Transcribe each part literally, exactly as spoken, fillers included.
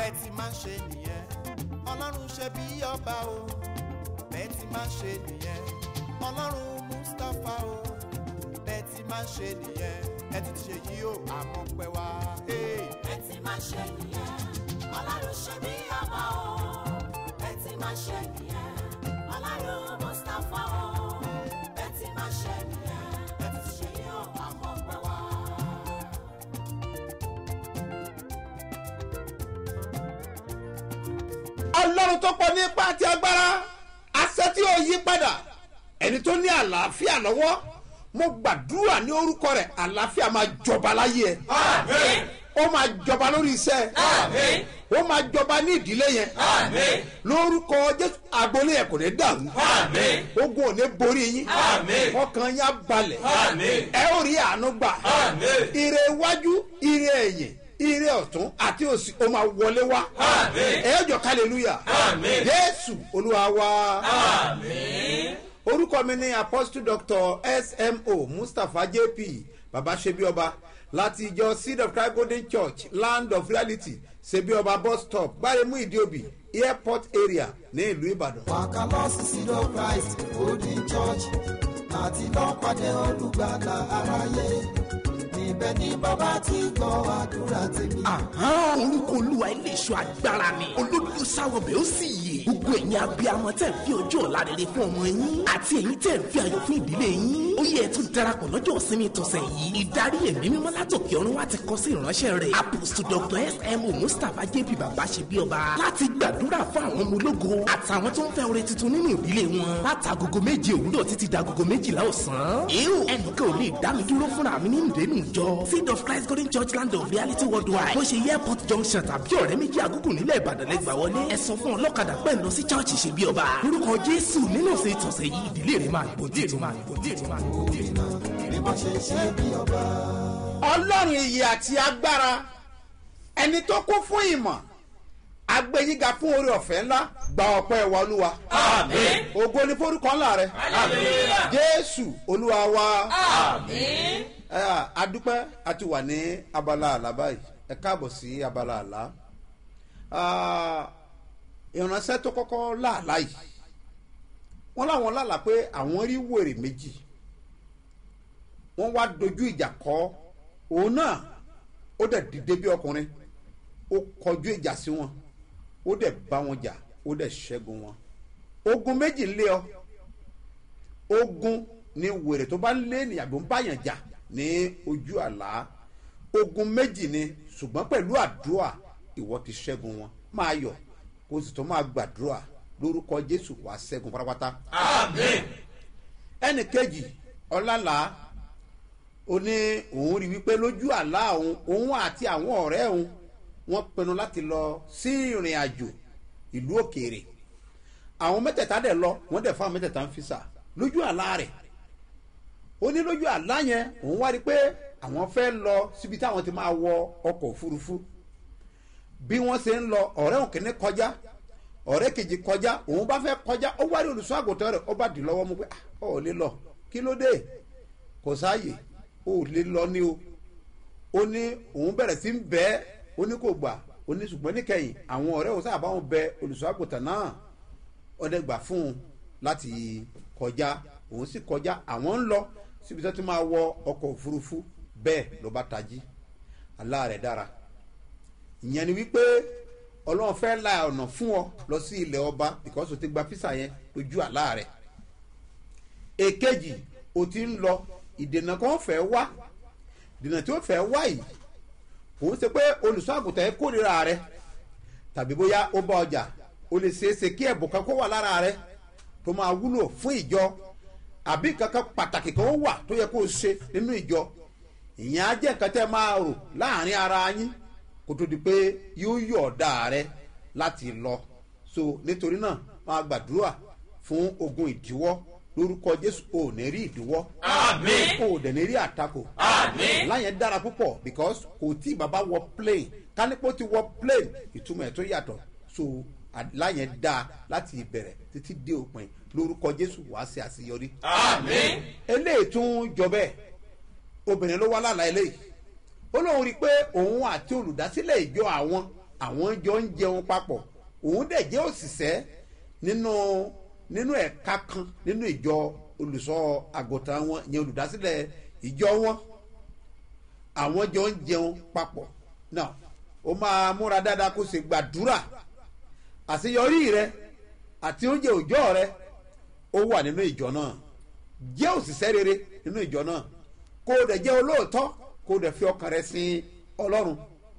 bẹ́ẹ̀ ti máa ń ṣe nìyẹn ọlọ́run ṣe bí ọba o bẹ́ẹ̀ ti máa ń ṣe nìyẹn ọlọ́run Mustapha o bẹ́ẹ̀ ti máa ń ṣe nìyẹn ẹ ti ṣe yí o àmọ́ pẹ́ wá. bẹ́ẹ̀ ti máa ń ṣe nìyẹn ọlọ́run ṣe bí ọba o bẹ́ẹ̀ ti máa ń ṣe nìyẹn ọlọ́run Mustapha o bẹ́ẹ̀ ti máa ń ṣe nìyẹn ẹ ti ṣe yí o àmọ́ pẹ́ wá. ọlọ́run tó pọ̀ ní ipá àti agbára àṣẹ tí ó yí padà ẹni tó ní àlàáfíà lọ́wọ́ mo gbàdúrà ní orúkọ rẹ̀ àlàáfíà máa jọba láyé ẹ. àmín. ó máa jọba lórí iṣẹ́ ẹ. àmín. ó máa jọba ní ìdílé yẹn. àmín. lórúkọ Jésù agboolé yẹn kò ní dàrú. àmín. ogun ò ní borí yín. àmín. ọkàn yín á balẹ̀. àmín. ẹ ó rí àánú gbà. àmín. ire iwájú ire ẹ̀yìn ire ọ̀tún àti òsì ó máa wọlé wá. àmín. ẹ jọ hallelujah. àmín. Jésù olúwa wa. àmín. orúkọ mi ni apostle doctor S M O Mustapha J P baba Ṣebíọba láti ìjọ Seed of Christ Golden Church Land of Reality Ṣebíọba bus stop Gbáremú Ìdíòbí airport area ní ìlú Ìbàdàn. wàkàlọ́sì Seed of Christ Golden Church àti lọ́pàdé olùgbàlà aráyé níbẹ̀ ni bàbá ti gbọ́ àdúrà tèmi. orúkọ olúwa ilé iṣu agbára ni olódùn sáwọbẹ̀ ó sì yè gbogbo ẹ̀yin abiyamọ tẹ̀ ń fi ọjọ́ ọ̀la rere fún ọmọ yín àti ẹ̀yin tẹ̀ ń fi ayọ̀ fún ìdílé yín ó yẹ tún darapọ̀ lọ́jọ́ ìsinmi tọ̀sẹ̀ yìí ìdarí ẹ̀mí mímọ́ látòkè ọ̀run wá ti kọ sí ìránṣẹ́ rẹ̀ apostle doctor S M O Mustapha J P baba Ṣebíọba láti gbàdúrà fún àwọn ọmọ ológo àtàwọn tó ń fẹ́ oore tuntun nínú ìdílé wọn látagogo méje òwúrọ̀ títí dagogo méjìlá ọ̀sán. èèwọ̀ ẹnìkan ò lè dá mi dúró fúnra mi ní ìdẹ́nu ìjọ Seed of Christ Golden Church Land of Reality Worldwide bó ṣe airport junction tàbí ọ̀rẹ́ méjì àgùgù nílẹ̀ Ìbàdàn lẹ́gbàá wọlé ẹ sọ fún ọlọ́kadà pẹ́ lọ sí church Ṣebíọba lórúkọ Jésù nínú ọ̀sẹ̀ ìtọ̀sẹ̀ yìí ìdílé rẹ̀ máa gbòdì rẹ̀ máa gbòdì rẹ̀ máa gbòdì rẹ̀ máa bí wọ́n ṣe ṣe bí ọba. ọlọ́run iyì àti agbára ẹni tó kún fún ìmọ̀ agbẹ́yíga fún oore ọ̀fẹ́ ńlá gba ọpẹ́ wa olúwa. àmín. ògo ni forúkọ ńlá rẹ. hallelujah. Jésù olúwa wa. àmín. ẹ adúpẹ́ àti wà ní abala àlá báyìí ẹ káàbọ̀ sí abala àlá. ìránṣẹ́ tó kọ́kọ́ láàlá yìí wọ́n láwọn lálà pé àwọn rí wèrè méjì wọ́n wá dojú ìjà kọ òun náà ó dẹ̀ dìde bí ọkùnrin ó kọjú ìjà sí wọn ó dẹ̀ bá wọn jà ó dẹ̀ ṣẹ́gun wọn. ogun méjì ń lé ọ ogun ni wèrè tó bá ń lé ènìyàn tó ń báyàn jà ní ojú àlá ogun méjì ni ṣùgbọ́n pẹ̀lú àdúrà ìwọ ti ṣẹ́gun wọn máa yọ̀ kó o sì tó máa gbàdúrà lórúkọ Jésù wàá ṣẹ́gun pátápátá. àmín. ẹnì kejì ọlálà ó ní òun rí wípé lójú àlá òun òun àti àwọn ọ̀rẹ́ òun wọ́n pinnu láti lọ sí ìrìn àjò ìlú òkèèrè àwọn mẹ́tẹ̀ẹ̀ta dẹ̀ lọ wọ́n dẹ̀ fáwọn mẹ́tẹ̀ẹ̀ta ń fisa lójú àlá rẹ̀ ó ní lójú àlá yẹn òun wá rí pé àwọn fẹ́ lọ síbi táwọn ti máa wọ ọkọ̀ òfurufú bí wọ́n ṣe ń lọ ọ̀rẹ́ òun kìíní kọjá ọ̀rẹ́ kejì kọjá òun bá fẹ́ kọjá ó wá rí olùṣọ́ àgùntàn rẹ̀ ó bá dì lọ́wọ́ mú pé ọ̀ lè lọ kí ló dé kò sáàyè ó lè lọ ní o ó ní òun bẹ̀rẹ̀ sí ń bẹ́ ó ní kò gbà ó ní ṣùgbọ́n níkẹyìn àwọn ọ̀rẹ́ òun sábà wọn bẹ olùṣọ́ àgùntàn náà ọdẹ gbà fún un láti kọjá òun sì kọjá àwọn ń lọ síbi tó ti máa wọ ọkọ̀ òfurufú bẹ́ẹ̀ ló bá tají àlá rẹ̀ dára ìyẹn ni wípé ọlọ́run fẹ́ la ọ̀nà fún ọ lọ sí ilẹ̀ ọba because o ti gba físà yẹn lójú àlá rẹ̀ èkejì o ti ń lọ ìdènà kan fẹ́ wá ìdènà tí ó fẹ́ wá yìí òun ṣe pé olùṣọ́ àgùntàn yẹn kórìíra rẹ tàbí bóyá ó bá ọjà o lè ṣeéṣe kí ẹ̀bùn kan kó wà lára rẹ tó máa wúlò fún ìjọ àbí kankan pàtàkì kan wà tó yẹ kó o ṣe nínú ìjọ ìyẹn á jẹ́ nǹkan tẹ́ máa rò láàrin ara yín kó tó di pé yóò yọ̀ọ̀dà rẹ láti lọ so nítorí náà máa gbàdúrà fún ogun ìdíwọ́ lórúkọ Jésù ò ní rí ìdíwọ́ àmín ò dẹ̀ ní rí àtakò àmín láyẹn dára púpọ̀ because kò tí bàbá wọ plane kánípò ti wọ plane ìtumọ̀ ẹ̀ tó yàtọ̀ so láyẹn dá láti ìbẹ̀rẹ̀ títí dé òpin lórúkọ Jésù wàá ṣe àṣeyọrí àmín eléyìí tún jọ bẹ́ẹ̀ obìnrin ló wá lálàá eléyìí ó lóun rí i pé òun àti olùdásílẹ̀ ìjọ àwọn àwọn jọ ń jẹun papọ̀ òun dẹ̀ jẹ́ òṣìṣẹ́ nínú nínú ẹ̀ka kan nínú ìjọ olùṣọ́ àgùntàn wọn ìyẹn olùdásílẹ̀ ìjọ wọn àwọn jọ ń jẹun papọ̀ náà ó máa múra dáadáa kó ṣe gbàdúrà àṣeyọrí rẹ àti oúnjẹ òòjọ́ rẹ ó wà nínú ìjọ náà jẹ́ òṣìṣẹ́ rere nínú ìjọ náà kó o dẹ̀ jẹ́ olóòótọ́ kó o dẹ̀ fi ọkàn rẹ sin ọlọ́run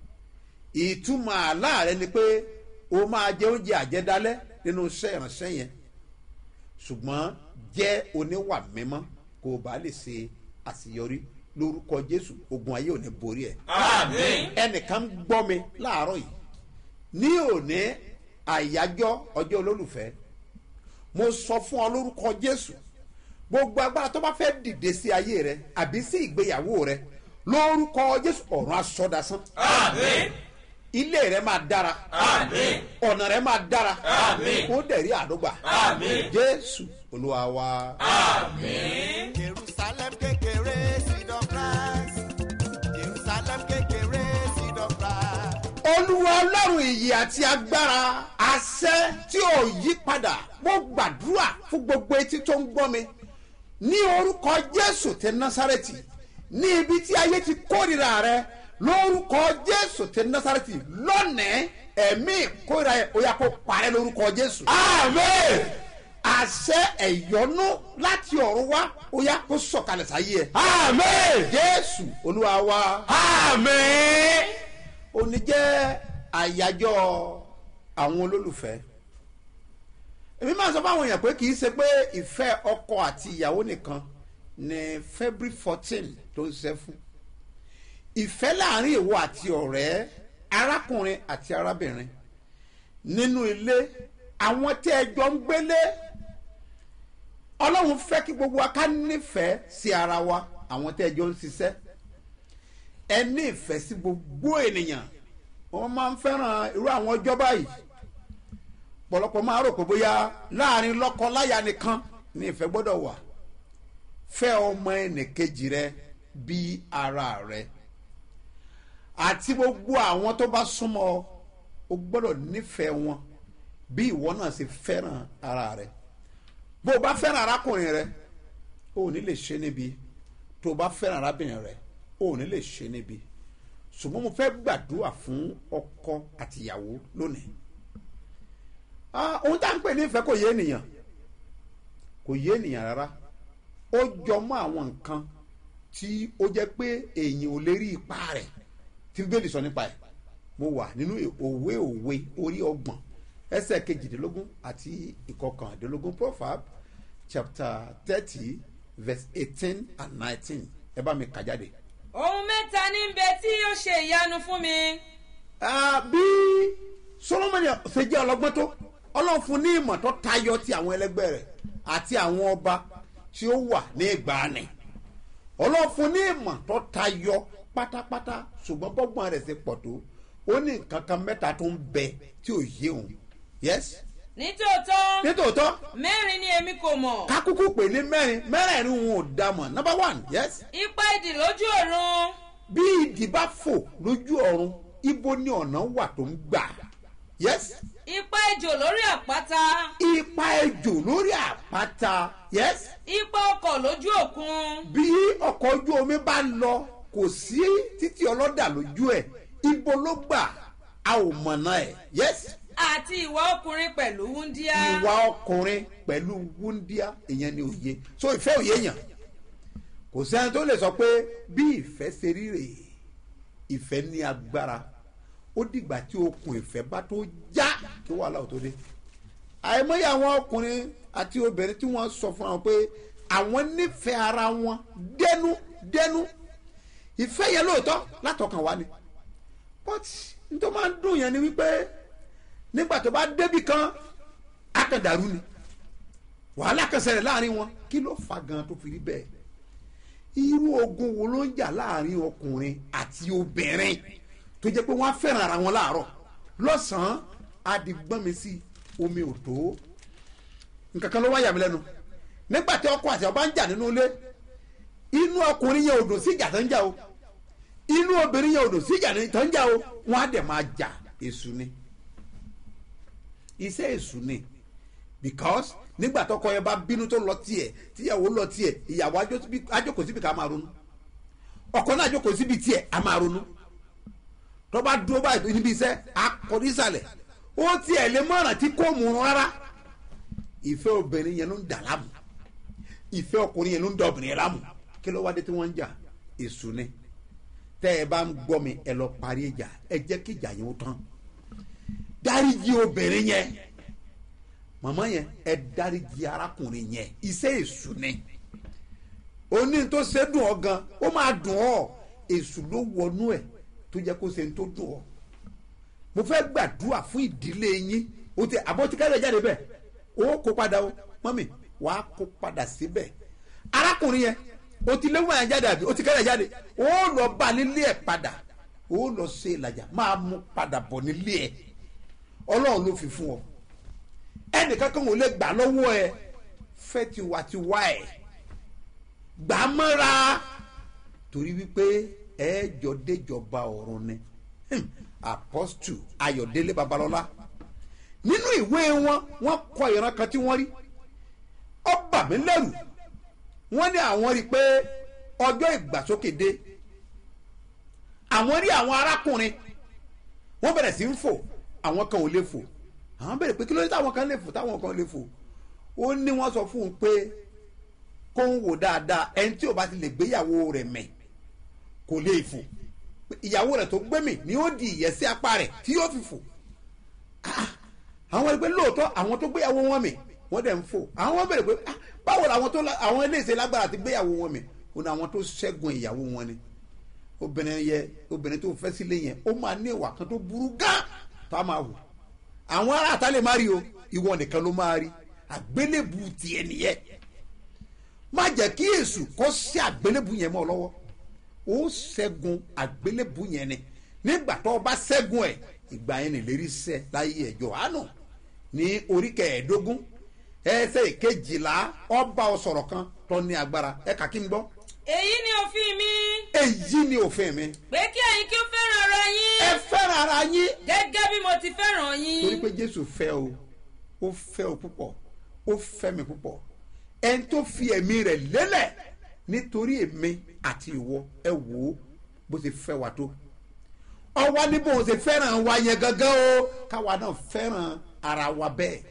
ìtumọ̀ àlá rẹ ni pé o máa jẹ oúnjẹ àjẹdálẹ́ nínú iṣẹ́ ìránṣẹ́ yẹn ṣùgbọ́n jẹ́ oníwà mímọ́ kó o bá lè ṣe àṣeyọrí lórúkọ Jésù ogun ayé ò ní borí ẹ. Àmín. ẹnìkan gbọ́ mi láàárọ̀ yìí ní òní àyájọ́ ọjọ́ olólùfẹ́ mo sọ fún ọ lórúkọ Jésù gbogbo agbára tó bá fẹ́ dìde sí ayé rẹ àbí sí ìgbéyàwó rẹ lórúkọ Jésù ọ̀run asọ́dasán. Àmín. ilé rẹ máa dára. Àmín. ọ̀nà rẹ máa dára. Àmín. ó dẹ̀ rí àdógbà. Àmín. Jésù Olúwa wa. Àmín. Jerusalem kékeré seed of Christ. Jerusalem kékeré seed of Christ. Olúwa Ọlọ́run ìyè àti agbára àṣẹ tí ò yí padà mo gbàdúrà fún gbogbo etí tó ń gbọ́ mi ní orúkọ Jésù ti Násárẹ́tì ní ibi tí ayé ti kórìíra rẹ lórúkọ Jésù ti Násárẹ́tì lónìí ẹ̀mí ìkórìíra yẹn ó yá kó parẹ́ lórúkọ Jésù. Àmín. àṣẹ ẹ̀yọ́nú láti ọ̀run wá ó yá kó sọ̀kalẹ̀ sáyé ẹ̀. Àmín. Jésù Olúwa wa. Àmín. Òní jẹ́ àyájọ́ àwọn olólùfẹ́ èmi máa sọ fáwọn èèyàn pé kì í ṣe pé ìfẹ́ ọkọ àti ìyàwó nìkan ní February fourteen tó ń ṣe fún ìfẹ́ láàrin ìwọ àti ọ̀rẹ́ arákùnrin àti arábìnrin nínú ilé àwọn tí ẹ jọ ń gbélé Ọlọ́run fẹ́ kí gbogbo wa ká nífẹ̀ẹ́ sí ara wa àwọn tí ẹ jọ ń ṣiṣẹ́ ẹ ní ìfẹ́ sí gbogbo ènìyàn wọ́n máa ń fẹ́ràn irú àwọn ọjọ́ báyìí pọ̀lọpọ̀ máa rò pé bóyá láàrin lọ́kọ-láya nìkan ní ìfẹ́ gbọ́dọ̀ wà fẹ́ ọmọ ẹnìkejì rẹ bí ara rẹ àti gbogbo àwọn tó bá súnmọ́ ọ o gbọ́dọ̀ nífẹ̀ẹ́ wọn bí ìwọ náà ṣe fẹ́ràn ara rẹ bó o bá fẹ́ràn arákùnrin rẹ o ò ní lè ṣe níbi tó o bá fẹ́ràn arábìnrin rẹ o ò ní lè ṣe níbi ṣùgbọ́n mo fẹ́ gbàdúrà fún ọkọ àtìyàwó lónìí ohun tá à ń pè ní ìfẹ́ kò yé ènìyàn kò yé ènìyàn rárá ó jọ mọ́ àwọn nǹkan tí ó jẹ́ pé èèyàn ò lè rí ipa rẹ̀ tí Bíbélì sọ nípa ẹ̀ mo wà nínú òwe òwe orí ọgbọ̀n ẹsẹ̀ kejìdínlógún àti ìkọkàndínlógún Proverbs chapter thirty verse eighteen and nineteen ẹ bá mi kà jáde. ohun mẹ́ta ní ń bẹ tí yóò ṣe ìyanu fún mi. bí Solomoni ṣe jẹ́ ọlọ́gbọ́n tó Ọlọ́run fún ní ìmọ̀ tó tayọ ti àwọn ẹlẹgbẹ́ rẹ̀ àti àwọn ọba tí ó wà ní ìgbàanì Ọlọ́run fún ní ìmọ̀ tó tayọ pátápátá ṣùgbọ́n bọ́gbọ́n rẹ̀ ṣe pọ̀ tó ó ní nǹkan kan mẹ́ta tó ń bẹ tí ò yé òun yes. nítòótọ́ nítòótọ́ mẹ́rin ni èmi kò mọ̀. kákúkú pè ní mẹ́rin mẹ́rẹ̀ẹ̀rin òun ò dá mọ̀ number one yes. ipa idì lójú ọ̀run. bí idì bá fò lójú ọ̀run ibo ni ọ̀nà wà tó ń gbà yes. ipa ejò lórí àpáta. ipa ejò lórí àpáta yes. ipa ọkọ̀ lójú òkun. bí ọkọ̀ ojú omi bá lọ kò sí títí ọlọ́dà lójú ẹ̀ ibo ló gbà a ò mọ̀nà ẹ̀ yes. àti ìwà ọkùnrin pẹ̀lú wúndíá. ìwà ọkùnrin pẹ̀lú wúndíá ìyẹn ni òye so ìfẹ́ òye yàn kò sẹ́ni tó lè sọ pé bí ìfẹ́ ṣe rí rèé ìfẹ́ ní agbára ó dìgbà tí okùn ìfẹ́ bá tó já kí wàhálà ò tó dé àìmọye àwọn ọkùnrin àti obìnrin tí wọ́n sọ fún wọn pé àwọn nífẹ̀ẹ́ ara wọn dẹnu dẹnu ìfẹ́ yẹn lóòótọ́ látọkàn wá ni but nítorí máa ń dùn yẹn ni wípé nígbà tó bá débì kan akàndàrú ni wàhálà kan ṣẹlẹ̀ láàrin wọn kí ló fà gan tó fi rí bẹ́ẹ̀ irú ogun wo ló ń jà láàrin ọkùnrin àti obìnrin tó jẹ́ pé wọ́n á fẹ́ràn ara wọn láàárọ̀ lọ́sàn-án adigbọ́n mi sí omi ò tó nǹkan kan ló wá yà mí lẹ́nu nígbà tí ọkọ àti ọba ń jà nínú ilé inú ọkùnrin yẹn ò dùn sí ìjà tó ń jà o inú obìnrin yẹn ò dùn sí ìjà tó ń jà o wọ́n á dẹ̀ máa jà èṣù ni iṣẹ́ èṣù ni because nígbà tọkọ yẹn bá bínú tó lọ tiẹ̀ tíyàwó lọ tiẹ̀ ìyàwó ajókòó síbi ká máa ronú ọkọ náà ajókòó síbi tiẹ̀ á máa ronú tó bá dúró báyìí níbi iṣẹ́ akọrí ìsàlẹ̀ ó tiẹ̀ lè mọ̀ràn tí kò mú un rárá ìfẹ́ obìnrin yẹn ló ń dà láàmú ìfẹ́ ọkùnrin yẹn ló ń dà obìnrin yẹn láàmú kí ló wá dé tí wọ́n ń jà èṣù ni tẹ́ ẹ bá ń gbọ́ mi ẹ lọ parí ìjà ẹ jẹ́ kí ìjà yẹn ó tán dáríjì obìnrin yẹn màmá yẹn ẹ dáríjì arákùnrin yẹn iṣẹ́ èṣù ni oní tó ṣe dùn ọ gan ó máa dùn ọ èṣù ló wọnú ẹ tó jẹ́ kó ṣe ń tó dùn ọ mo fẹ́ gbàdúrà fún ìdílé yín o ti àbọ̀ tí kẹ́rẹ́ jáde bẹ́ẹ̀ ó kó padà o mọ́mì wàá kó padà síbẹ̀ arákùnrin yẹn o ti léwọ́n yẹn jáde àbí o ti kẹ́rẹ́ jáde ó lọ bá nílé ẹ̀ padà ó lọ ṣe ìlàjà máa mú padà bọ̀ nílé ẹ̀ ọlọ́run ló fi fún ọ ẹnìkan kan ò lè gbà lọ́wọ́ ẹ fẹ́ tiwa tiwa ẹ̀ gbà á mọ́ra torí wípé ẹ jọ déjọba ọ̀run ni apọ́stù ayọ̀délé babalọ́lá nínú ìwé wọn wọ́n kọ ìran kan tí wọ́n rí ó bà mí lẹ́rù wọ́n ní àwọn rí pé ọjọ́ ìgbàsókè dé àwọn rí àwọn arákùnrin wọ́n bẹ̀rẹ̀ sí ń fò àwọn kan ò lè fò àwọn bẹ̀rẹ̀ pé kí ló dé táwọn kan lè fò táwọn kan lè fò ó ní wọ́n sọ fún un pé kó ń wò dáadáa ẹni tí ò bá ti lè gbéyàwó rẹ̀ mẹ́ kò lè fò ìyàwó rẹ̀ tó gbé mì ni ó di ìyẹ́ sí apá rẹ̀ tí yóò fi fò àwọn ẹgbẹ́ lóòótọ́ àwọn tó gbéyàwó wọn mì wọ́n dẹ̀ ń fò àwọn bẹ̀rẹ̀ pé báwo làwọn tó àwọn eléyìí lágbára ti gbéyàwó wọn mì ó ní àwọn tó ṣẹ́gun ìyàwó wọn ni obìnrin yẹ obìnrin tó fẹ́ sílé yẹn ó máa ní ìwà kan tó burú gán tó a máa wò àwọn ará àtà lè má rí o ìwọ nìkan ló máa rí àgbélébù tiẹ̀ nìyẹn má jẹ́ kí èṣù kó sí àgbélébù yẹn mọ́ ọ lọ́wọ́ ó ṣẹ́gun àgbélébù yẹn ni nígbà tó o bá ṣẹ́gun ẹ̀ ìgbà yẹn ní lérí sẹ́ láyé ẹ̀jọ̀ àánú ní orí kẹẹ̀ẹ́dógún ẹsẹ̀ ìkejìlá ọba ọ̀sọ̀rọ̀ kan tó ní agbára ẹ kà kí n gbọ́. èyí ni òfin mi. èyí ni òfin mi. pé kí ẹ̀yin kí ó fẹ́ràn ara yín. ẹ fẹ́ràn ara yín. gẹ́gẹ́ bí mo ti fẹ́ràn yín. torí pé jésù fẹ́ o ó fẹ́ o púpọ̀ ó fẹ́ mi púpọ̀ ẹni tó fi ẹ̀mí rẹ̀ lélẹ̀ nítorí èmi àti ìwọ ẹ wò ó bó ṣe fẹ́ wa tó ọwọ́ ní bó ṣe fẹ́ràn wa yẹn gangan o káwa náà fẹ́ràn ara wa bẹ́ẹ̀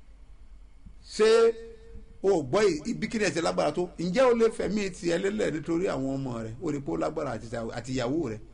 ṣé o gbọ́ ibikíni ẹ̀sẹ̀ lágbára tó ǹjẹ́ o lè fẹ̀mí tiẹ̀ lélẹ̀ nítorí àwọn ọmọ rẹ̀ o lè pọ́ lágbára àti ìyàwó rẹ̀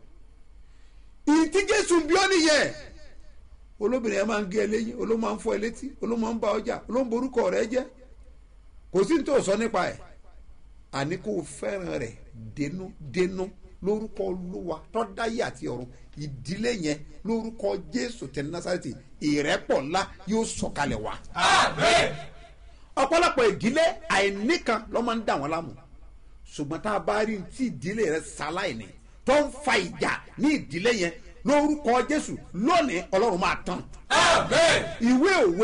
ìtí jésù bí ó nìyẹn olóbìnrin yẹn máa ń gé ẹ lẹ́yìn olóò máa ń fọ́ ẹ létí olóò máa ń bá ọjà olóò ń borúkọ rẹ̀ jẹ́ kò sí ní tó sọ nípa ẹ̀ àní kò fẹ́ràn rẹ̀ dénú dénú lórúkọ olúwa tó dáyé àti ọ̀run ìdílé yẹn lórúkọ jésù tẹ násàrẹ́tì ìrẹ́pọ̀ ńlá yóò sọ̀kalẹ̀ wá. Àmín. ọ̀pọ̀lọpọ̀ ìdílé àìníkan ló máa ń dà wọ́n láàmú ṣùgbọ́n tá a bá rí tí ìdílé rẹ̀ ṣaláìní tó ń fa ìjà ní ìdílé yẹn lórúkọ jésù lónìí ọlọ́run máa tán. Àmín. ìwé òwe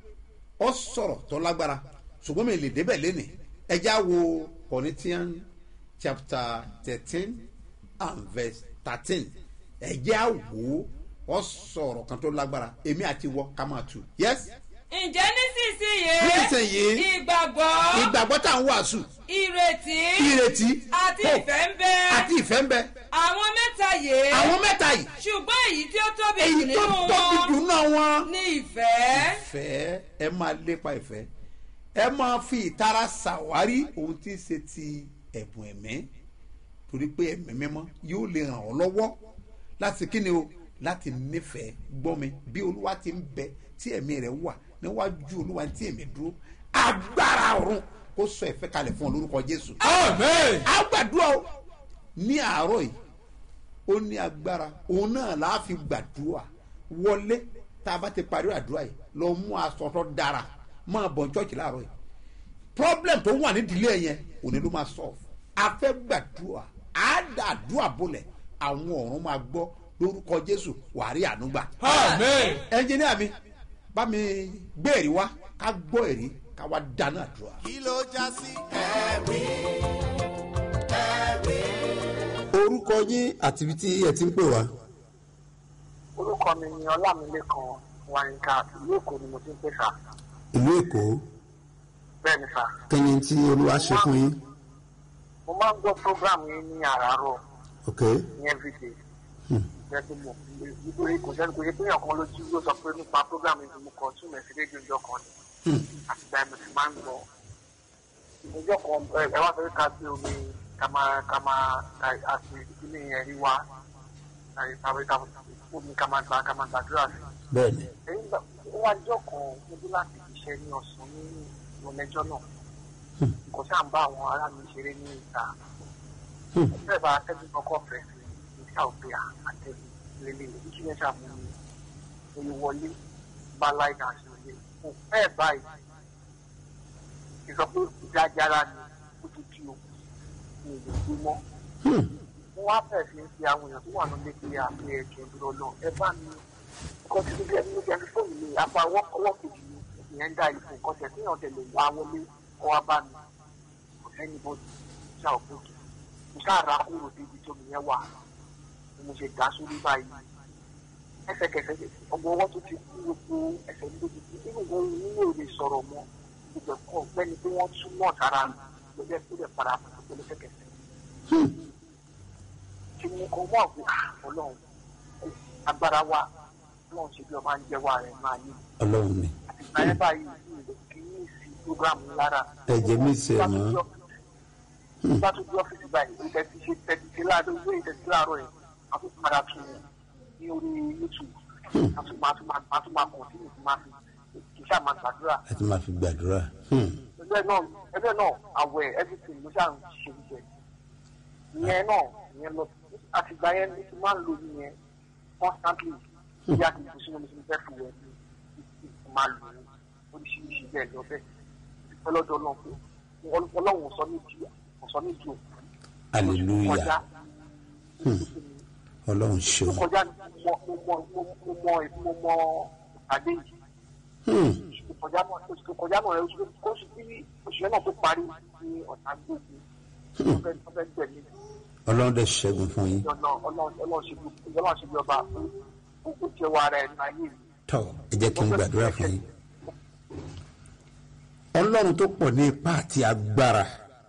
ó sọ̀rọ̀ tó lágbára ṣùgbọ́n mi lè débẹ̀ lénìí ẹ já wo Corinthians chapter thirteen and verse thirteen ẹ já wò ó sọ̀rọ̀ kan tó lágbára èmi àti wọ ká máa tù yes. ǹjẹ́ nísinsìnyí. nísinsìnyí. ìgbàgbọ́. ìgbàgbọ́ tá à ń wàásù. ìrètí. ìrètí. àti ìfẹ́ ń bẹ. àti ìfẹ́ ń bẹ. àwọn mẹ́ta yìí. àwọn mẹ́ta yìí. ṣùgbọ́n èyí tí ó tóbi jù èyí nínú tó wọn. tóbi jù náà wọn. ní ìfẹ́. ìfẹ́ ẹ máa lépa ìfẹ́ ẹ máa fi ìtara ṣàwárí ohun tí ń ṣe ti ẹ̀bùn ẹ̀mí torí pé ẹ̀mí mímọ́ yóò lè ràn ọ́ lọ́wọ́ láti kíni o láti nífẹ̀ẹ́ gbọ́ mi bí olúwa ti ń bẹ tí ẹ̀mí rẹ̀ wà níwájú olúwa tí èmi dúró agbára ọ̀run kó sọ ìfẹ́ kalẹ̀ fún ọ lórúkọ jésù. Àmín. àgbàdua o ní àárọ̀ yìí ó ní agbára òun náà la fi gbàdúrà wọlé tá a bá ti parí àdúrà yìí lọ mú aṣọ tó dára máa bọ̀ ní chọ́ọ̀chì láàárọ̀ yìí problem tó wà nídìílé yẹn òní ló máa solve a fẹ́ gbàdúrà á dà àdúrà bolẹ̀ àwọn ọ̀run máa gbọ́ lórúkọ jésù wàrí ànúgbà. Àmín. ẹnjìníà mi bá mi gbé èrì wá ká gbọ́ èrì ká wá dáná àdúrà. kí ló já sí ẹ̀rí ẹ̀rí. orúkọ yín àti ibi tí ẹ ti ń pè wá. orúkọ orúkọ mi ni Ọlámilékan Wáyínká ìlú Èkó ni mo ti ń pè sá. ìlú Èkó. bẹ́ẹ̀ ni sá. kí ni tí Olúwa ṣe fún yín. mo máa ń gbọ́ program yín ní àràárọ̀. ok. ní everyday. bẹ́ẹ̀ tó mọ̀ nítorí kò sẹ́ni kò yẹ pé ọ̀kan lójú ló sọ pé nípa program yìí mo kàn tún mẹ̀sí rédíò ìjọ kan ni. àti ìgbà mi ti máa ń gbọ́. ìjọ kan ẹ wá fẹ́ ká gbé omi ká máa ká máa àti ìdílé yẹn rí wá àti ká omi ká máa gbà ká máa gbàdúrà sí. bẹ́ẹ̀ni. ẹ̀yin gbà wọ́n wájọ́ kan níbi láti ṣiṣẹ́ ní ọ̀sán ní ìrọ̀lẹ́jọ́ náà. kò sáà ń bá àwọn ará mi ṣeré ní ìta. bẹ́ẹ̀ bá atẹ́gùn kọ́kọ́ fẹ́ ìta òpè àtẹ̀gùn lélẹ̀ ìdíjú mẹ́ta mú mi oyè wọlé bá láì náà ṣe òye kò fẹ́ẹ̀ báyìí. ìsọ pé ìdájára ni ó ti di òkú ní ìlú gbímọ́. wọ́n wá bẹ̀rẹ̀ sí ń fi àwọn èèyàn tó wà nílé pé àbí ẹ̀jẹ̀ ìdúró náà ẹ bá mi nǹkan tí gbígbé ẹni níbi ẹni fóònù mi apá ọwọ́ kejì mi ìyẹn ń dá ìfò nǹkan tẹ̀ fíyàn tẹ̀ lè wá wọlé kọ́ wá bá mi kò sẹ́ni bọ́dì ṣá òkúta mo ṣáàrà kúrò débi tó mi yẹn wà ni mo ṣe dá sórí báyìí ẹsẹ̀kẹsẹ̀ ọgbọ́n ọwọ́ tó ti kú gbogbo ẹsẹ̀ mi tó ti kú nínú ìwọ̀n nílò lè sọ̀rọ̀ mọ́ gbogbo ẹ̀kọ́ ọ̀gbẹ́ni pé wọ́n tún mọ̀ sára mi ló jẹ́ kó lè padà pẹ̀lú lẹ́sẹ̀kẹsẹ̀ tí mo kọ́ wọ́n ọ̀gbìn ọlọ́run agbára wa náà ṣe bí ọba ń jẹ́ wa rẹ̀ máa ní. ọlọ́run ni. àti ìgbàlẹ́ báyìí kì í sí programu lára. ẹ̀jẹ̀ mi ṣe mọ́. bá tó di ọ́fíìsì báyìí ìtẹ̀sí ṣe tẹ̀sí ṣe láàárọ̀ ìwé ìtẹ̀sí láàárọ̀ yẹn a tún padà tún ní orí YouTube a tún máa tún máa a tún máa kàn sí ìtún máa fi kì í ṣáà máa gbàdúrà. a tún máa fi gbàdúrà. ẹgbẹ́ náà ẹgbẹ́ náà àwẹ̀ everything ló ṣáà ń ṣe jẹ ìyẹn náà ìyẹn lọ àtìgbà yẹn ní ti máa ń lo ìyẹn constantly ìyá kì í fi sínú mi fẹ́ fi wẹ̀ ní máa lò ó oríṣiríṣi bẹ́ẹ̀ lọ bẹ́ẹ̀ ọlọ́dọ̀ náà pé ọlọ́run sọ ní ju sọ ní ju òkú. hallelujah ọlọ́run ṣe o. kọjá mo mọ mo mọ mo mọ àdé yìí kọjá náà oṣù kọjá náà rẹ oṣù tí oṣù yẹn náà tó parí ní ọ̀tá gbòógì ọbẹ̀ gbẹ̀mí. ọlọ́run dẹ̀ ṣẹ́gun fún yín. ọlọ́run ṣe bí ọba ó jẹ́ wa ara ẹ̀ ní ayé mi. tọ́ ẹ jẹ́ kí n gbàdúrà fún yín. ọlọ́run tó pọ̀ ní ipá àti agbára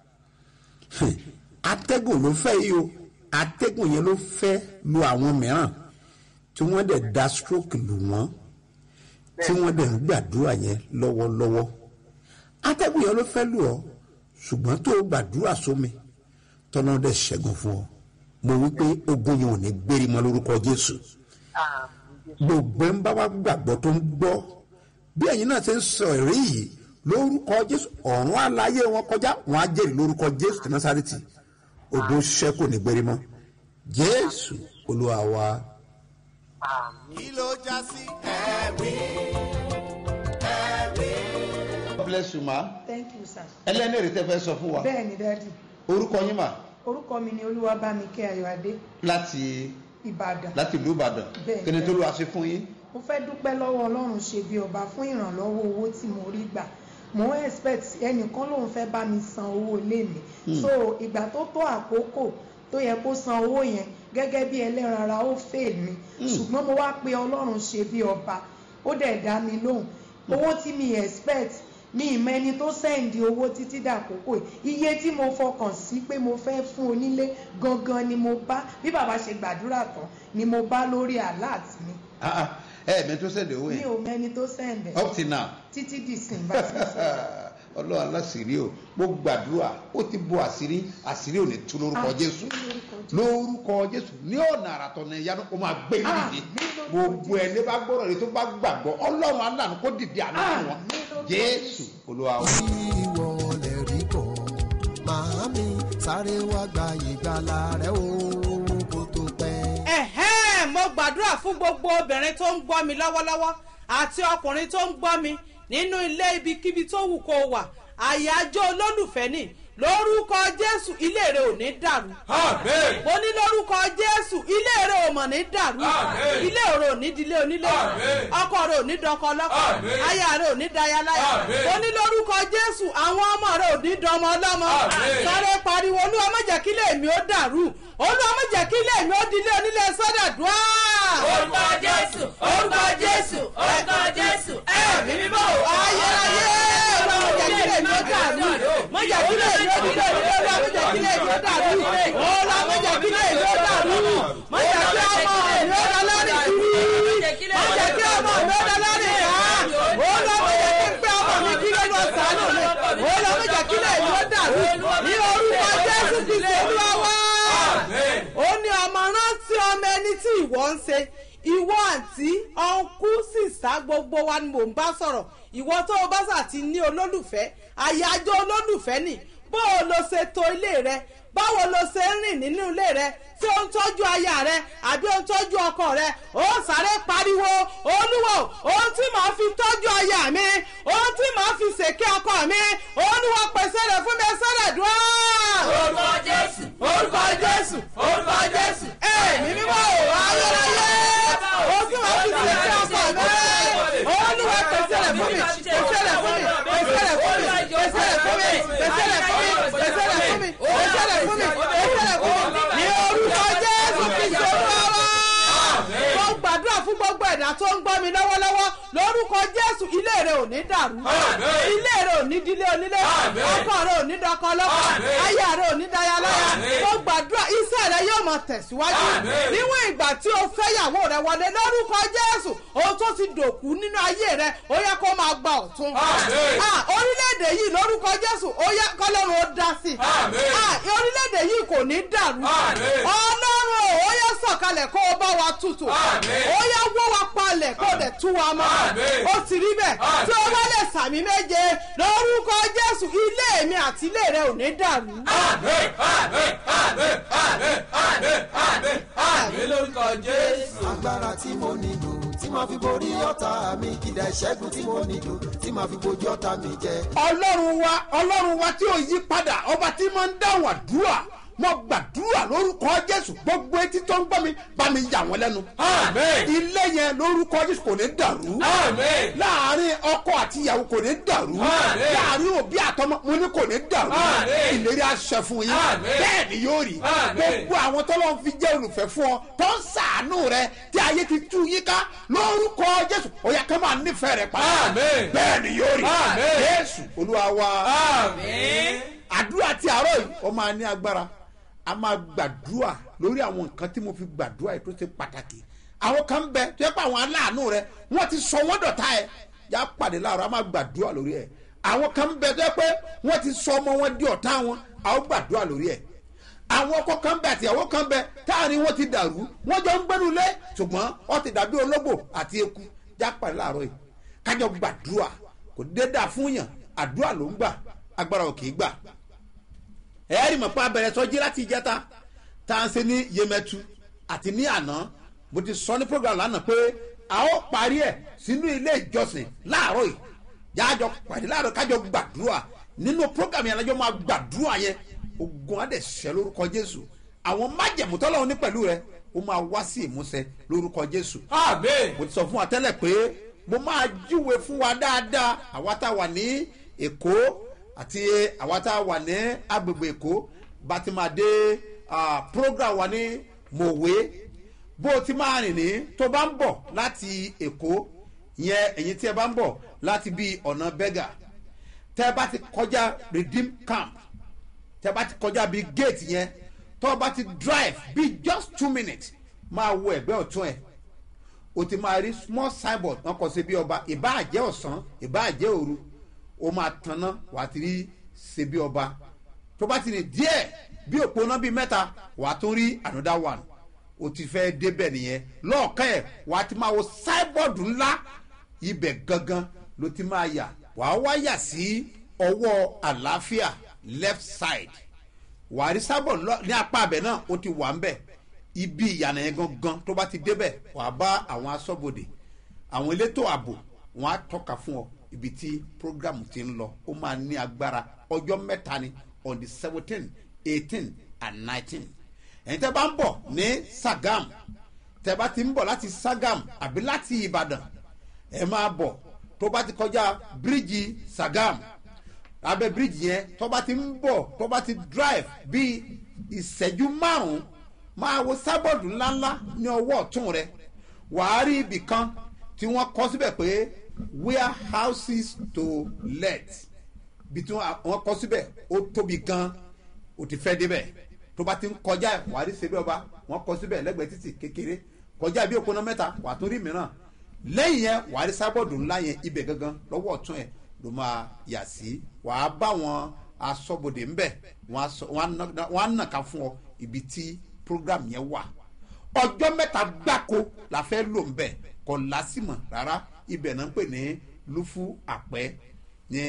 atẹ́gùn ló fẹ́ yìí o atẹ́gùn yẹn ló fẹ́ lu àwọn mìíràn tí wọ́n dẹ̀ da stroke lù wọ́n tí wọ́n dẹ̀ ń gbàdúrà yẹn lọ́wọ́lọ́wọ́ atẹ́gùn yẹn ló fẹ́ lù ọ́ ṣùgbọ́n tó gbàdúrà sómi tọ́nà dẹ̀ ṣẹ́gun fún ọ mo wí pé ogun yẹn ò ní gbérí mọ́ lórúkọ Jésù gbogbo ń bá wa gbàgbọ́ tó ń gbọ́ bí ẹ̀yin náà ṣe ń sọ èrí yìí lórúkọ Jésù ọ̀run àlàyé wọn kọjá wọn á jẹ́rìí lórúkọ Jésù tí Násárẹ́tì ogun ṣẹ́kù ní gbérí mọ́ Jésù Olúwa wa. kí ló já sí ẹ̀rí ẹ̀rí. God bless you ma. Thank you sir. ẹlẹ́ni èrè tẹ́ fẹ́ sọ fún wa. bẹ́ẹ̀ni dádì. orúkọ yín mà. orúkọ mi ni Olúwabámikẹ́ Ayọ̀adé. láti. Ìbàdàn. láti ìlú Ìbàdàn. bẹ́ẹ̀ kí ni tó lù wá sí fún yín. mo fẹ́ dúpẹ́ lọ́wọ́ Ọlọ́run ṣe bí ọba fún ìrànlọ́wọ́ owó tí mo rí gbà mo ń expect ẹnìkan lòun fẹ́ bá mi san owó ilé mi so ìgbà tó tó àkókò tó yẹ kó san owó yẹn gẹ́gẹ́ bí ẹlẹ́ran ara ó fail mi ṣùgbọ́n mo wá pe Ọlọ́run ṣe bí ọba ó dẹ̀ dá mi lóhùn owó tí mi expect ní ìmọ̀ ẹni tó sẹ́ǹdì owó títí dàkókò iye tí mo fọkàn sí pé mo fẹ́ fún onílé gangan ni mo bá bí bàbá ṣe gbàdúrà tán ni mo bá lórí alert mi. ẹ ẹ mẹ tó sẹ́ǹdì owó yẹn. mi ò mẹ́ni tó sẹ́ǹdì. up till now. títí di sinba sísè. ọlọ́run aláṣìírí o mo gbàdúrà ó ti bo àṣírí àṣírí ò ní tú lórúkọ Jésù lórúkọ Jésù ní ọ̀nà àràtọ̀ ní ìyanu kó máa gbé yín dìde gbogbo ẹni bá gbọ́dọ̀ rẹ tó bá gbàgbọ́ ọlọ́run aláàánú kó dìde àná fún wọn Jésù Olúwa wa. ìwọ lè rí bọ̀ màámi sáré wá gba ìgbàlà rẹ o kó tó pẹ́. ẹ̀hẹ́n mo gbàdúrà fún gbogbo obìnrin tó ń gbọ́ mi lọ́wọ́lọ́wọ́ àti ọkùnrin tó ń gbọ́ mi nínú ilé ibikíbi tó wù kó wà àyájọ́ olólùfẹ́ ni lórúkọ Jésù ilé rẹ ò ní dàrú. Àmín. mo ní lórúkọ Jésù ilé rẹ ò mọ̀ ní dàrú. Àmín. ilé rẹ ò ní dilé onílé. Àmín. ọkọ rẹ ò ní dọkọ lọ́kọ. Àmín. aya rẹ ò ní daya láya. Àmín. mo ní lórúkọ Jésù àwọn ọmọ rẹ ò ní dọmọ ọlọ́mọ sáré pariwo olúwa má jẹ́ kí ilé mi ó dàrú olúwa má jẹ́ kí ilé mi ó di ilé onílé sọ́dàdúrà. orúkọ jésù orúkọ jésù orúkọ jésù ẹ̀mí mímọ́ ayérayé olúwa má jẹ́ kí ilé mi ó dàrú má jẹ́ kí ilé mi ó di ilé onílé olúwa má jẹ́ kí ilé mi ó dàrú olúwa má jẹ́ kí ilé mi ó dàrú má jẹ́ kí ọmọ mi ó dá lórí kiri má jẹ́ kí ọmọ mi ó dá lórí ìhà olúwa má jẹ́ kí pé ọmọ mi kí ló lọ sàánù mi olúwa má jẹ́ kí ilé mi ó dàrú ní orúkọ jésù kristi olúwa wá. ó ní ọmọ rántí ọmọ ẹni tí ìwọ ń ṣe ìwọ àǹtí ọ̀nkú sísá gbogbo wa ni mò ń bá sọ̀rọ̀ ìwọ tó o bá sà ti ní olólùfẹ́ àyájọ́ olólùfẹ́ nì bó o lo ṣe to ilé rẹ báwo lo ṣe ń rìn nínú ilé rẹ tí ó ń tọ́jú aya rẹ àbí ó ń tọ́jú ọkọ rẹ ó sáré pariwo olúwo ohun tí màá fi tọ́jú aya mi ohun tí màá fi ṣèké ọkọ mi olúwo pèsè rẹ̀ fún mi sọ́dọ̀ dùn. orúkọ jésù orúkọ jésù orúkọ jésù ẹ̀mí mímọ́ òwò ayérayé ohun tí màá fi ṣèké ọkọ mi olúwo pèsè rẹ̀ fún mi pèsè rẹ̀ fún mi pèsè rẹ̀ fún mi pèsè rẹ̀ fún mi pèsè rẹ̀ fún mi pèsè rẹ̀ fún mi pèsè rẹ̀ fún mi pèsè rẹ̀ fún mi ní orúkọ jésù kristu olúwa wá. mo gbàdúrà fún gbogbo ẹ̀dá tó ń gbọ́ mi lọ́wọ́lọ́wọ́ lórúkọ jésù ilé rẹ ò ní dàrú ilé rẹ ò ní dílé onílé ọkọ rẹ ò ní dọkọ lọ́kọ aya rẹ ò ní daya láya mo gbàdúrà iṣẹ́ rẹ yóò máa tẹ̀síwájú níwọ̀n ìgbà tí o fẹ́yàwó rẹ wọlé lórúkọ jésù ohun tó ti dòkú nínú ayé rẹ ó yẹ kó máa gba ọ̀tun orílẹ̀-èdè yìí lórúkọ jésù ó yẹ kọ́lọ́run ó dá sí i orílẹ̀-èdè yìí kò ní dàrú ọlọ́run ó yẹ sọ̀kalẹ̀ kó o bá wa tutù ó yẹ wọ́ wa palẹ̀ kó o dẹ̀ tú wa mọ́ ó ti rí bẹ́ẹ̀ tí o bá lè sàmì méje lórúkọ jésù ilé mi àti ilé rẹ ò ní dàrú. àmín àmín àmín àmín àmín àmín àmín lórúkọ jésù. agbára tí mo nílò tí màá fi borí ọ̀tá mi kìdá ìṣẹ́gun tí mo nílò tí màá fi bojú ọ̀tá mi jẹ. ọlọ́run wa ọlọ́run wa tí ò yí padà ọba tí máa ń dáhùn àdúrà mo gbàdúrà lórúkọ jésù gbogbo etí tó ń gbọ́ mi bá mi yà wọ́n lẹ́nu. àmín. ilé yẹn lórúkọ jésù kò ní dàrú. àmín. láàárín ọkọ àti ìyàwó kò ní dàrú. àmín. láàárín òbí àtọmọ mo ní kò ní dàrú. àmín. ìlérí àṣẹ fún yín. àmín. bẹ́ẹ̀ ni yóò rí. àmín. gbogbo àwọn tọ́lọ́ fi jẹ́ olùfẹ́ fún ọ tó ń ṣàánú rẹ tí ayé ti tú yín ká lórúkọ jésù ó yá ká máa nífẹ̀ẹ́ rẹ padà. àmín. bẹ́ẹ̀ ni yóò rí. àmín. jésù olúwa wa. àmín. àdúrà ti àárọ̀ yìí ó máa ní agbára a máa gbàdúrà lórí àwọn nǹkan tí mo fi gbàdúrà yìí tó ṣe pàtàkì àwọn kan bẹ tó yẹ pé àwọn aláàánú rẹ wọn ti sọ wọn dọ̀tá ẹ yà á pàdé láàárọ̀ a máa gbàdúrà lórí ẹ àwọn kan bẹ tó yẹ pé wọn ti sọ ọmọ wọn di ọ̀tá wọn a ó gbàdúrà lórí ẹ àwọn ọkọ kan bẹ àti ìyàwó kan bẹ táàrin wọn ti dàrú wọn jọ ń gbẹnu lé ṣùgbọ́n wọn ti dàbí ológbò àti eku yà á pàdé láàárọ̀ yìí kájọ gbàdúrà kò dédà fún yàn àdúrà ló ń gbà agbára ò kì í gbà ẹ̀ẹ́rì mọ̀ pa abẹ̀rẹ̀ sọ́jí láti ìjẹta tá à ń ṣe ní yemẹtu àti ní àná mo ti sọ ní program lánàá pé a ó parí ẹ̀ sínú ilé ìjọsìn láàárọ̀ yìí yájọ pàdé láàárọ̀ kájọ gbàdúrà nínú program yẹn lájọ máa gbàdúrà yẹn ogun á dẹ̀ ṣẹ́ lórúkọ jésù àwọn májẹ̀mú tọ́lọ́run ní pẹ̀lú rẹ ó máa wá sí ìmúṣẹ lórúkọ jésù. àmín. mo ti sọ fún wa tẹ́lẹ̀ pé mo máa júwe fún wa dáadáa àwa tá a wà ní èkó àti àwa tá a wà ní agbègbè èkó bá ti máa dé program wa ní mòwe bó o ti máa rìn ní tó bá ń bọ̀ láti èkó yẹn ẹ̀yin tí ẹ bá ń bọ̀ láti bí ọ̀nà bẹ́gà tẹ́ bá ti kọjá redeem camp tẹ́ bá ti kọjá bí gate yẹn tó bá ti drive bí just two minutes máa wo ẹ̀gbẹ́ ọ̀tún ẹ̀ o ti máa rí small signboard wọn kọ sí bí ọba ìbáà jẹ́ ọ̀sán ìbáà jẹ́ òru o máa tanná wàá ti rí ṣe bí ọba tó bá ti rìn díẹ̀ bí òpónà bíi mẹ́ta wàá tún rí another one o ti fẹ́ débẹ̀ nìyẹn lọ́ọ̀kan ẹ̀ wàá ti máa wo signboard ńlá ibẹ̀ gangan ló ti máa yà wàá wá yà sí ọwọ́ àlàáfíà left side wàá rí signboard ní apá abẹ náà o ti wà ń bẹ̀ ibi ìyànà yẹn gangan tó bá ti débẹ̀ wàá bá àwọn aṣọ́bodè àwọn elétò ààbò wọn á tọ́ka fún ọ ibi tí programu ti ń lọ ó máa ní agbára ọjọ́ mẹ́ta ni on the seventeen eighteen and nineteen ẹ̀yin tẹ́ bá ń bọ̀ ní Sagam tẹ́ bá ti ń bọ̀ láti Sagam àbí láti Ìbàdàn ẹ máa bọ̀ tó bá ti kọjá bíríìjì Sagam abẹ́ bíríìjì yẹn tó bá ti ń bọ̀ tó bá ti drive bíi ìṣẹ́jú márùn-ún máa wo sábọ̀dù ńláńlá ní ọwọ́ ọ̀tún rẹ wàá rí ibì kan tí wọ́n kọ́ síbẹ̀ pé warehouses to let bí tí wọ́n kọ́ síbẹ̀ ó tóbi gan ó ti fẹ́ débẹ̀ tó bá ti ń kọjá wàá rí ṣebí ọba wọ́n kọ́ síbẹ̀ lẹ́gbẹ̀ẹ́ títì kékeré kọjá bí òpónà mẹ́ta wàá tún rí mìíràn lẹ́yìn yẹn wàá rí sábọ̀dù ńlá yẹn ibẹ̀ gangan lọ́wọ́ ọ̀tún ẹ̀ ló máa yà sí wàá bá wọn aṣọ́bodè ńbẹ̀ wọ́n á nàka fún ọ ibi tí program yẹn wà ọjọ́ mẹ́ta gbáko la fẹ́ lò ńbẹ̀ kò lásìmọ̀ rárá ibẹ̀ náà ń pè ní lúfú àpẹ́ ní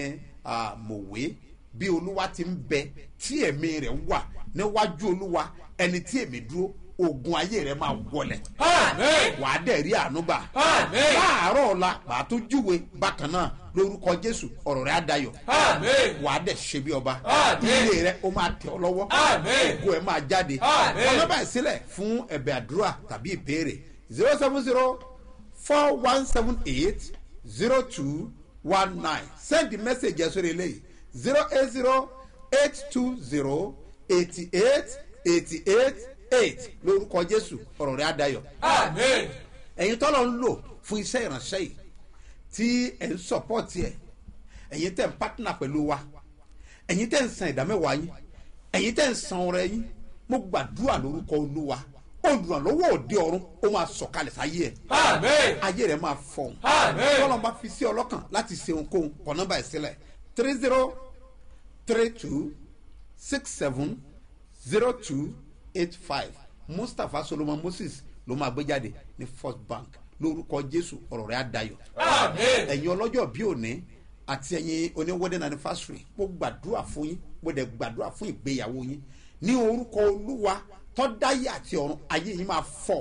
mòwe bí olúwa ti ń bẹ tí ẹ̀mí rẹ̀ wà níwájú olúwa ẹni tí èmi dúró ogun ayé rẹ máa wọlẹ̀ wà á dẹ̀ rí àánú gbà láàárọ̀ ọ̀la bá a tó júwe bákan náà lórúkọ jésù ọ̀rọ̀ rẹ á dayọ̀ wà á dẹ̀ ṣe bí ọba ilé rẹ ó máa tẹ̀ ọ́ lọ́wọ́ ògo ẹ máa jáde ọ̀nà báyìí sílẹ̀ fún ẹ̀bẹ̀ àdúrà tàbí ìbéèrè zero seven zero four one seven eight zero two one nine send the message ẹ̀ sórí eléyìí zero eight zero eight two zero eighty eight eighty eight eight lórúkọ jésù ọ̀rọ̀ rẹ̀ adayọ̀. ẹ̀yin tọ́lọ̀ ń lò fún iṣẹ́ ìránṣẹ́ yìí tí ẹ̀ ń sọ́pọ́ọ̀tì ẹ̀ ẹ̀yin tẹ̀ ń pátánà pẹ̀lú wa ẹ̀yin tẹ̀ ń san ìdámẹ́wàá yín ẹ̀yin tẹ̀ ń san ọrẹ yín mo gbàdúrà lórúkọ olúwa olùrànlọ́wọ́ òde ọ̀run ó máa sọ̀kalẹ̀ sáyé ẹ̀ ayé rẹ̀ máa fọ̀hún tọ́lọ̀ bá fi sí ọlọ́kàn láti ṣe ohunkóhun kọ́ nọ́mbà ìsílẹ̀ three zero three two six seven zero two eight five mustapha solomon moses ló máa gbé jáde ní first bank lórúkọ jésù ọ̀rọ̀ rẹ̀ á dayọ̀ ẹ̀yin ọlọ́jọ́ bí òní àti ẹ̀yin oní wedding anniversary mo gbàdúrà fún yín mo dẹ̀ gbàdúrà fún ìgbéyàwó yín ní orúkọ olúwa tọ́dáyé àti ọ̀run ayé yín máa fọ̀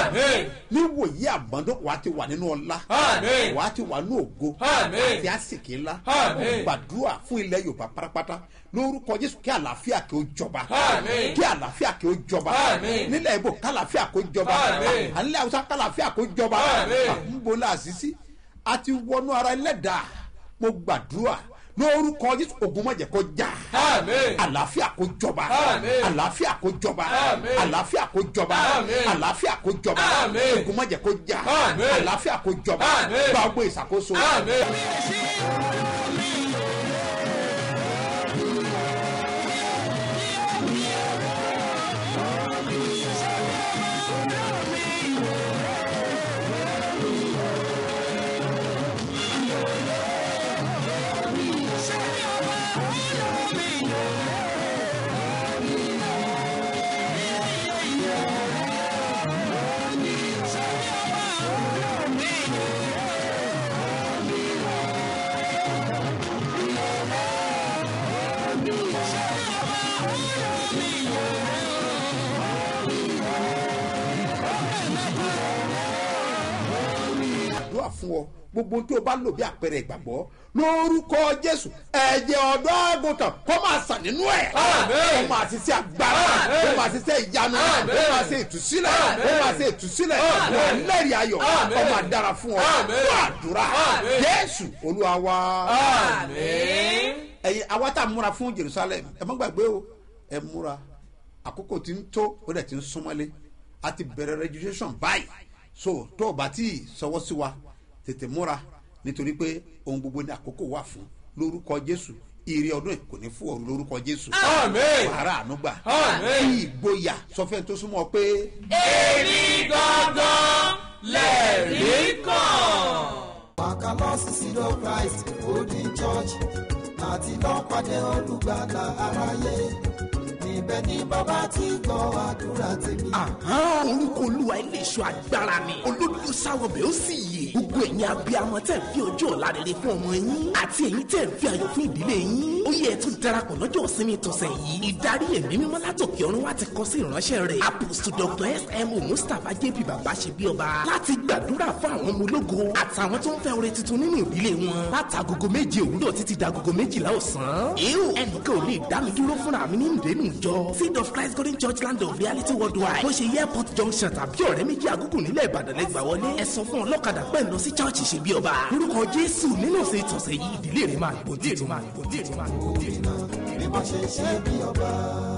ní wòye àgbọ̀ndọ̀ wàá ti wà nínú ọlá wàá ti wà ní ògo àti àsìkè ńlá gbàdúrà fún ilẹ̀ yorùbá pátápátá lórúkọ jésù kí àlàáfíà kí ó jọba kí àlàáfíà kí ó jọba nílẹ̀ ibo kálàáfíà kó jọba ànílẹ̀ haúsá kálàáfíà kó jọba àmúbolá àṣìṣí àti wọnú ara ẹlẹ́dàá mo gbàdúrà lórúkọ jésù ogun má jẹ́ kó jà àlàáfíà kó jọba àlàáfíà kó jọba àlàáfíà kó jọba àlàáfíà kó jọba ogun má jẹ́ kó jà àlàáfíà kó jọba gba ọgbọ ìṣàkóso. fún ọ gbogbo tó o bá lò bí àpẹẹrẹ ìgbàgbọ́ lórúkọ jésù ẹ̀jẹ̀ ọ̀dọ́ àgùntàn kó máa sàn nínú ẹ̀ kó máa ṣiṣẹ́ agbára kó máa ṣiṣẹ́ ìyanu kó máa ṣe ìtúsílẹ̀ kó máa ṣe ìtúsílẹ̀ wọ́n lẹ́rìí ayọ̀ kó máa dára fún ọ fún àdúrà jésù olúwa wa. ẹ̀yin àwa tá a múra fún jerusalem ẹ má gbàgbé o ẹ múra àkókò tí ń tó ó dẹ̀ ti ń súnmọ́lé a ti bẹ̀rẹ̀ registration báyìí so tó o bá tí sọwọ́ sí wa tètè múra nítorí pé ohun gbogbo ní àkókò wà fún lórúkọ jésù ire ọdún kò ní fún ọrùn lórúkọ jésù wàhálà ànúgbà kí ìgboyà sọfẹ́ tó súnmọ́ pé. èmi gangan lẹ́rìí kan. Wàkàlọ́sì sídò Christ Holding Church àti lọ́pàdé olùgbàlà aráyé níbẹ̀ ni bàbá ti gbọ́ àdúrà tèmi. orúkọ olúwa iléeṣọ́ agbára ni olódùn sáwọ́bẹ̀ ó sì yè gbogbo ẹ̀yin abiyamọ tẹ̀ ń fi ọjọ́ ọ̀la rere fún ọmọ yín àti ẹ̀yin tẹ̀ ń fi ayọ̀ fún ìdílé yín ó yẹ tún darapọ̀ lọ́jọ́ ìsinmi tọ̀sẹ̀ yìí ìdarí ẹ̀mí mímọ́ látòkè ọ̀run wá ti kọ sí ìránṣẹ́ rẹ̀ apostle doctor S M O Mustapha J P bàbá ṣe bí ọba láti gbàdúrà fún àwọn ọmọ ológo àtàwọn tó ń fẹ́ oore tuntun nínú ìdílé wọn látagogo méje òwúrọ̀ títí dagogo méjìlá ọ̀sán. èèwọ̀ ẹnìkan ò lè dá mi dúró fúnra mi nínú ìdẹ́nu ìjọ Seed of Christ Golden Church Land of Reality Worldwide bó ṣe airport junction tàbí ọ̀rẹ́ méjì àgùkù nílẹ̀ Ìbàdàn lẹ́gbàá wọlé ẹ sọ fún ọlọ́kadà pẹ́ lọ sí chọ́ọ̀chì ṣe bí ọba lórúkọ jésù nínú ọ̀sẹ̀ ìtọ̀sẹ̀ yìí ìdílé rẹ̀ máa gbòdì rẹ̀ máa gbòdì rẹ̀ máa gbòdì rẹ̀ máa gbòdì rẹ̀ máa. bí mo ṣe ṣe bí ọba.